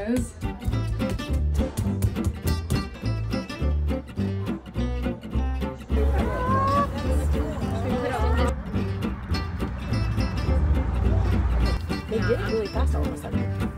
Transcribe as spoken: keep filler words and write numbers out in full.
They did it really fast all of a sudden.